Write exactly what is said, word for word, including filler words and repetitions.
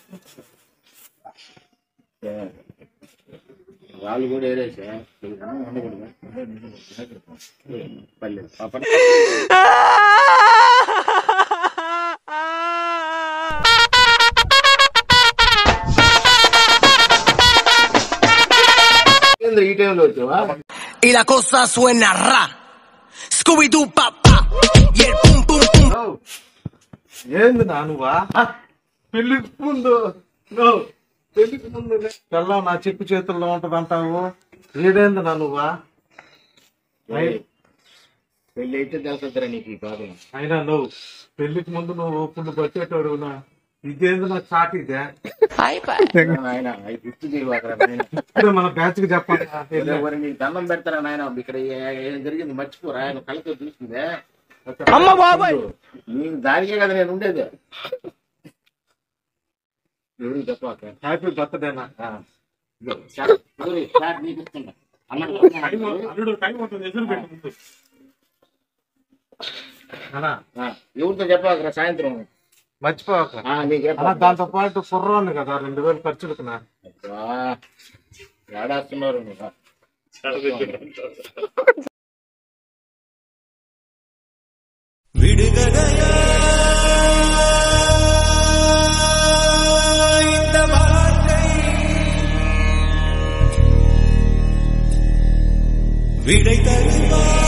వాళ్ళు కూడా ఏరేసా ఉండకూడదు పల్లె పాప ఈ టైంలో వచ్చావా? Y la cosa suena ra. Scooby Doo papá. Y el pum pum pum. ఏంది నా నువ్వా పెళ్లికి ముందు పెళ్లికి ముందు పెళ్ళం నా చెప్పు చేతుల్లో ఉంటది అంటావు. ఏడేంది నా నువ్వా? పెళ్లి అయితే తెలుస్తుందిరా నీకు ఈ బాధ. అయినా నువ్వు పెళ్లికి ముందు నువ్వు పుండు పట్టేటోడు. ఇదేంది నాకు షాక్ ఇదే. నాయన గుర్తు చేయవాకరా మన బ్యాచ్ కి చెప్పాలి. నీకు దండం పెడతారా నాయన? ఇక్కడ ఏం జరిగింది మర్చిపోరా. ఆయన కళ్ళతో చూసిందే అమ్మ బాబాయ్. నీకు దానికే కదా నేను ఉండేది. ఎవరికి చెప్పాక హ్యాపీ బర్త్డేనా? నీకు ఇస్తుంటా ఎవరితో చెప్పాకరా సాయంత్రం మర్చిపోక. దాంతో పాటు కుర్రోని కదా రెండు వేలు ఖర్చులుకున్నా. ఏడాస్తున్నారు விடை தருவா